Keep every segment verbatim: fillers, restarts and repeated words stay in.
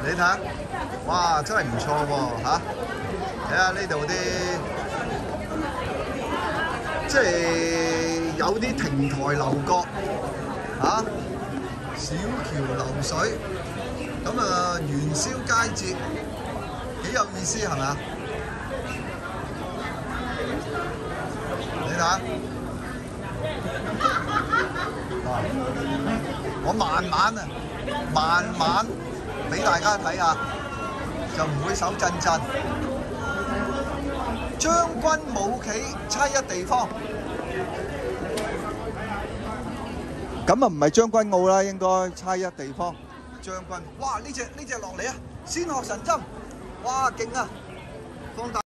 你睇下，哇，真係唔錯喎嚇！睇下呢度啲，即係有啲亭台樓閣嚇，小橋流水，咁啊元宵佳節幾有意思係咪啊？你睇下，我慢慢啊，慢慢俾大家睇下，就唔會手震震。將軍舞企差一地方，咁啊唔係將軍澳啦，應該差一地方。將軍，哇！呢隻呢隻落嚟啊！仙鶴神針，哇勁啊！放大，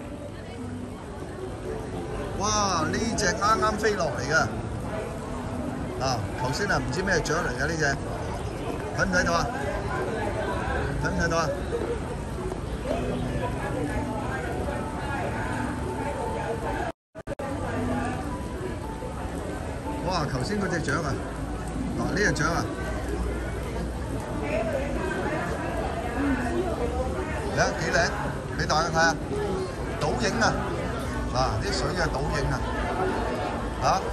哇！呢隻啱啱飛落嚟㗎。啊！頭先啊，唔知咩獎嚟㗎呢隻，睇唔睇到啊？睇唔睇到啊？哇！頭先嗰隻獎啊，嗱呢隻獎啊，睇下幾靚，俾大家睇下，倒影啊，嗱啲水嘅倒影啊，嚇！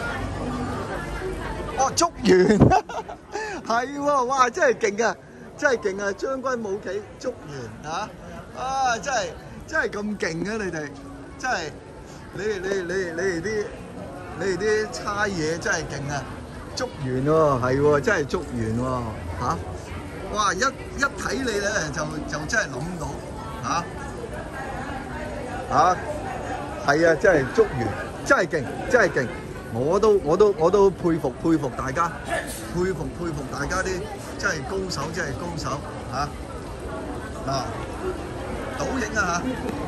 哦，竹園係喎，哇！真係勁啊，真係勁啊！將軍舞企竹園嚇，啊！真係真係咁勁嘅你哋，真係你哋你哋你哋你哋啲你哋啲猜嘢真係勁啊！竹園喎，係喎，真係竹園喎嚇！哇！一一睇你咧就就真係諗到嚇嚇，係啊！真係竹園，真係勁，真係勁！我都我都我都佩服佩服大家，佩服佩服大家啲真係高手，真係高手嚇！嗱，倒影啊嚇！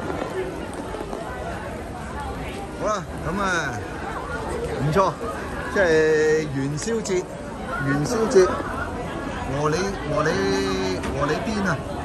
好啦，咁啊唔錯，即係元宵節，元宵節和你和你和你邊啊！